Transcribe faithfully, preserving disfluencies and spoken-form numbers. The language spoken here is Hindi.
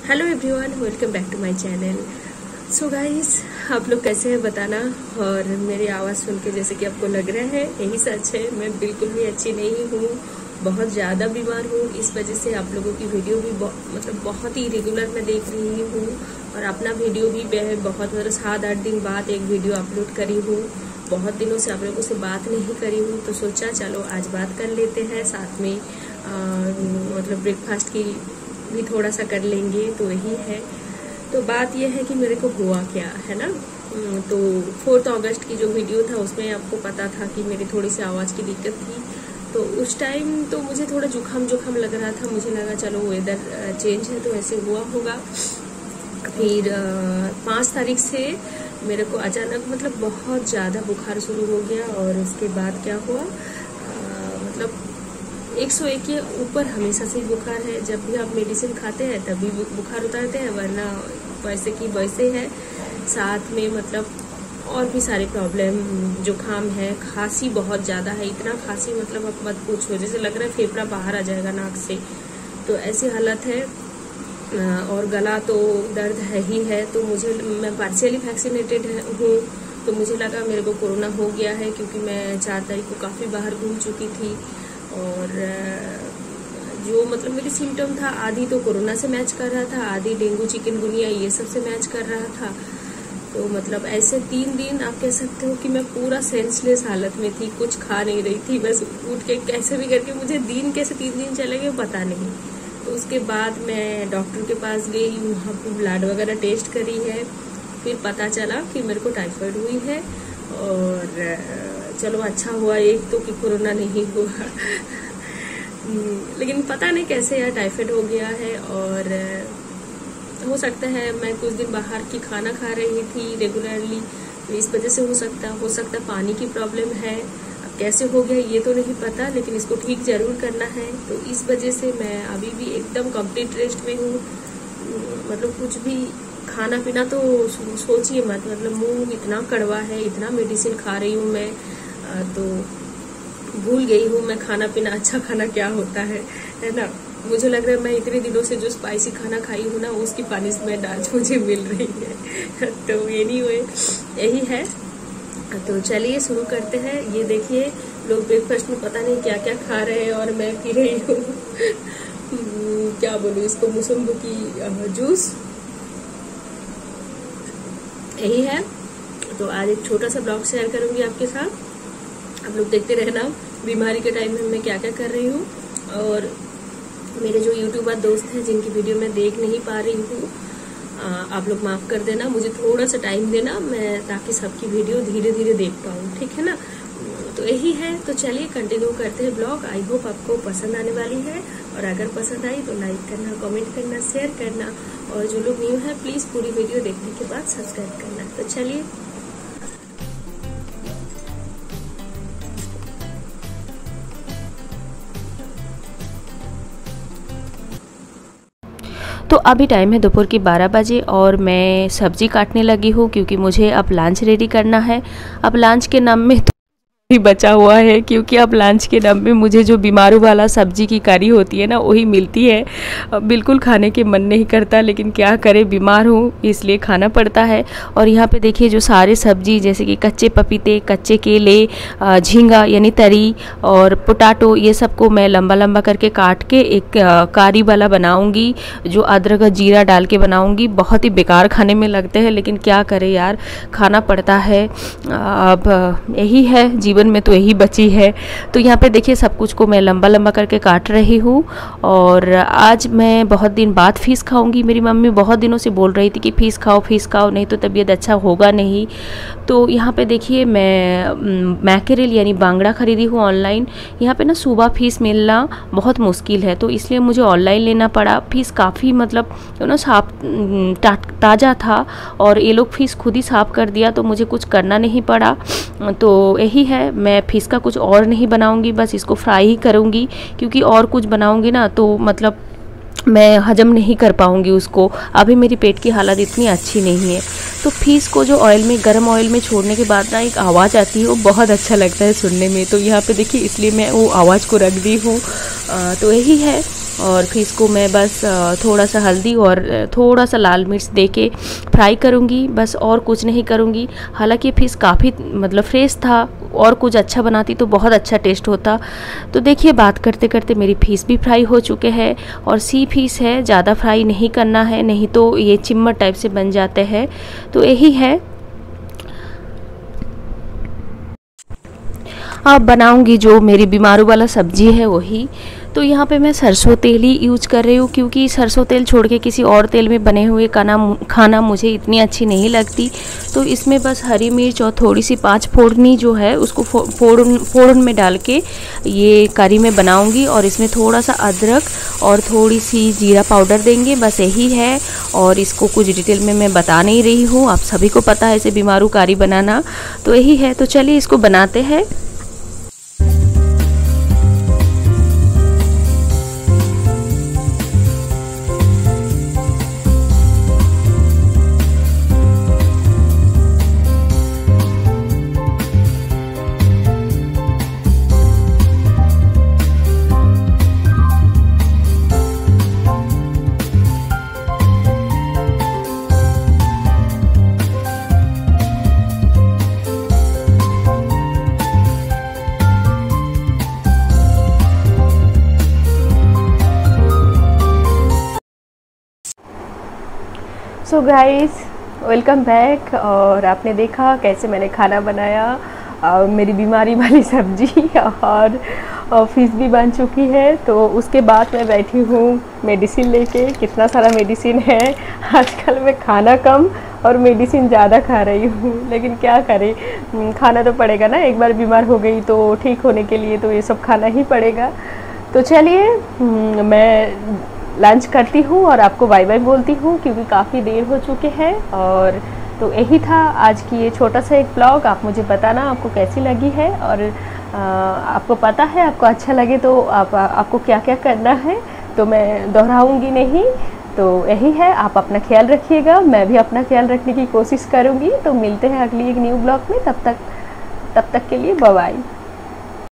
Hello everyone, welcome back to my channel. So guys, आप लोग कैसे हैं बताना। और मेरी आवाज़ सुन के जैसे कि आपको लग रहा है यही सच है, मैं बिल्कुल भी अच्छी नहीं हूँ, बहुत ज़्यादा बीमार हूँ। इस वजह से आप लोगों की वीडियो भी मतलब बहुत ही रेगुलर मैं देख रही हूँ और अपना वीडियो भी मैं बहुत मतलब सात आठ दिन बाद एक वीडियो अपलोड करी हूँ। बहुत दिनों से आप लोगों से बात नहीं करी हूँ तो सोचा चलो आज बात कर लेते हैं, साथ में आ, मतलब ब्रेकफास्ट की भी थोड़ा सा कर लेंगे। तो यही है। तो बात यह है कि मेरे को हुआ क्या है ना, तो फोर्थ अगस्त की जो वीडियो था उसमें आपको पता था कि मेरी थोड़ी सी आवाज़ की दिक्कत थी। तो उस टाइम तो मुझे थोड़ा जुकाम जुकाम लग रहा था, मुझे लगा चलो वेदर चेंज है तो ऐसे हुआ होगा। फिर पाँच तारीख से मेरे को अचानक मतलब बहुत ज़्यादा बुखार शुरू हो गया और उसके बाद क्या हुआ, आ, मतलब एक सौ एक के ऊपर हमेशा से बुखार है। जब भी आप मेडिसिन खाते हैं तभी बुखार उतारते हैं, वरना वैसे की वैसे है। साथ में मतलब और भी सारे प्रॉब्लम, जुकाम है, खांसी बहुत ज़्यादा है, इतना खांसी मतलब आप मत पूछो, जैसे लग रहा है फेफड़ा बाहर आ जाएगा नाक से, तो ऐसी हालत है। और गला तो दर्द है ही है। तो मुझे मैं पार्शियली वैक्सीनेटेड हूँ तो मुझे लगा मेरे को कोरोना हो गया है, क्योंकि मैं चार तारीख को काफ़ी बाहर घूम चुकी थी। और जो मतलब मेरी सिम्टम था, आधी तो कोरोना से मैच कर रहा था, आधी डेंगू चिकनगुनिया ये सब से मैच कर रहा था। तो मतलब ऐसे तीन दिन आप कह सकते हो कि मैं पूरा सेंसलेस हालत में थी, कुछ खा नहीं रही थी, बस उठ के कैसे भी करके मुझे दिन कैसे तीन दिन चले गए पता नहीं। तो उसके बाद मैं डॉक्टर के पास गई, वहाँ पर ब्लड वगैरह टेस्ट करी है, फिर पता चला कि मेरे को टाइफाइड हुई है। और चलो अच्छा हुआ एक तो कि कोरोना नहीं हुआ लेकिन पता नहीं कैसे यार टाइफाइड हो गया है। और हो सकता है मैं कुछ दिन बाहर की खाना खा रही थी रेगुलरली, इस वजह से हो सकता हो सकता पानी की प्रॉब्लम है। अब कैसे हो गया ये तो नहीं पता, लेकिन इसको ठीक जरूर करना है। तो इस वजह से मैं अभी भी एकदम कंप्लीट रेस्ट में हूँ। मतलब कुछ भी खाना पीना तो सोचिए मत, मतलब मुंह इतना कड़वा है, इतना मेडिसिन खा रही हूँ मैं, तो भूल गई हूँ मैं खाना पीना अच्छा खाना क्या होता है है ना। मुझे लग रहा है मैं इतने दिनों से जो स्पाइसी खाना खाई हूँ ना, उसकी पनिशमेंट आज मुझे मिल रही है तो ये नहीं हुए यही है। तो चलिए शुरू करते हैं। ये देखिए लोग ब्रेकफास्ट में पता नहीं क्या क्या खा रहे हैं और मैं पी रही हूँ क्या बोलूँ इसको, मौसम्बी की जूस, यही है। तो आज एक छोटा सा ब्लॉग शेयर करूंगी आपके साथ, आप लोग देखते रहना बीमारी के टाइम में मैं क्या क्या कर रही हूँ। और मेरे जो यूट्यूबर दोस्त हैं जिनकी वीडियो मैं देख नहीं पा रही हूँ, आप लोग माफ कर देना, मुझे थोड़ा सा टाइम देना मैं, ताकि सबकी वीडियो धीरे धीरे देख पाऊँ, ठीक है ना। तो यही है। तो चलिए कंटिन्यू करते हैं ब्लॉग। आई होप आपको पसंद आने वाली है, और अगर पसंद आई तो लाइक करना, कमेंट करना, शेयर करना, और जो लोग न्यू है प्लीज़ पूरी वीडियो देखने के बाद सब्सक्राइब करना। तो चलिए तो अभी टाइम है दोपहर की बारह बजे और मैं सब्ज़ी काटने लगी हूँ, क्योंकि मुझे अब लंच रेडी करना है। अब लंच के नाम में भी बचा हुआ है, क्योंकि अब लंच के नाम में मुझे जो बीमारू वाला सब्जी की करी होती है ना वही मिलती है। बिल्कुल खाने के मन नहीं करता, लेकिन क्या करें, बीमार हूँ इसलिए खाना पड़ता है। और यहाँ पे देखिए जो सारे सब्जी जैसे कि कच्चे पपीते, कच्चे केले, झींगा यानी तरी और पोटैटो, ये सबको मैं लंबा लंबा करके काट के एक कारी वाला बनाऊँगी, जो अदरक और जीरा डाल के बनाऊँगी। बहुत ही बेकार खाने में लगते हैं, लेकिन क्या करें यार, खाना पड़ता है। अब यही है, जीवन में तो यही बची है। तो यहाँ पे देखिए सब कुछ को मैं लंबा लंबा करके काट रही हूँ। और आज मैं बहुत दिन बाद फिश खाऊंगी। मेरी मम्मी बहुत दिनों से बोल रही थी कि फिश खाओ फिश खाओ, नहीं तो तबीयत अच्छा होगा नहीं। तो यहाँ पे देखिए मैं मैकेरेल यानी बांगड़ा खरीदी हूँ ऑनलाइन। यहाँ पे ना सुबह फिश मिलना बहुत मुश्किल है, तो इसलिए मुझे ऑनलाइन लेना पड़ा। फिश काफ़ी मतलब ना साफ ताज़ा था, और ये लोग फिश खुद ही साफ कर दिया, तो मुझे कुछ करना नहीं पड़ा। तो यही है, मैं फिश का कुछ और नहीं बनाऊंगी, बस इसको फ्राई ही करूंगी, क्योंकि और कुछ बनाऊंगी ना तो मतलब मैं हजम नहीं कर पाऊंगी उसको। अभी मेरी पेट की हालत इतनी अच्छी नहीं है। तो फिश को जो ऑयल में, गर्म ऑयल में छोड़ने के बाद ना एक आवाज़ आती है, वो बहुत अच्छा लगता है सुनने में। तो यहाँ पे देखिए इसलिए मैं वो आवाज़ को रख दी हूँ। तो यही है। और फिश को मैं बस थोड़ा सा हल्दी और थोड़ा सा लाल मिर्च देके फ्राई करूँगी, बस और कुछ नहीं करूँगी। हालांकि फ़िश काफ़ी मतलब फ्रेश था, और कुछ अच्छा बनाती तो बहुत अच्छा टेस्ट होता। तो देखिए बात करते करते मेरी फ़िश भी फ्राई हो चुके हैं, और सी फिश है, ज़्यादा फ्राई नहीं करना है, नहीं तो ये चिम्मड़ टाइप से बन जाते हैं। तो यही है, अब बनाऊंगी जो मेरी बीमारू वाला सब्जी है वही। तो यहाँ पे मैं सरसों तेल ही यूज कर रही हूँ, क्योंकि सरसों तेल छोड़ के किसी और तेल में बने हुए खाना खाना मुझे इतनी अच्छी नहीं लगती। तो इसमें बस हरी मिर्च और थोड़ी सी पाँच फोड़नी जो है उसको फोड़न फोड़न में डाल के ये करी में बनाऊंगी, और इसमें थोड़ा सा अदरक और थोड़ी सी जीरा पाउडर देंगे, बस यही है। और इसको कुछ डिटेल में मैं बता नहीं रही हूँ, आप सभी को पता है इसे बीमारू करी बनाना, तो यही है। तो चलिए इसको बनाते हैं। So guys, welcome back. और आपने देखा कैसे मैंने खाना बनाया, और मेरी बीमारी वाली सब्जी और, और फिश भी बन चुकी है। तो उसके बाद मैं बैठी हूँ मेडिसिन लेके। कितना सारा मेडिसिन है, आजकल मैं खाना कम और मेडिसिन ज़्यादा खा रही हूँ, लेकिन क्या करें, खाना तो पड़ेगा ना। एक बार बीमार हो गई तो ठीक होने के लिए तो ये सब खाना ही पड़ेगा। तो चलिए मैं लंच करती हूँ और आपको बाय बाय बोलती हूँ, क्योंकि काफ़ी देर हो चुके हैं। और तो यही था आज की ये छोटा सा एक ब्लॉग। आप मुझे बताना आपको कैसी लगी है, और आ, आपको पता है, आपको अच्छा लगे तो आप आपको क्या क्या करना है, तो मैं दोहराऊँगी नहीं। तो यही है, आप अपना ख्याल रखिएगा, मैं भी अपना ख्याल रखने की कोशिश करूँगी। तो मिलते हैं अगली एक न्यू ब्लॉग में, तब तक तब तक के लिए बाय बाय।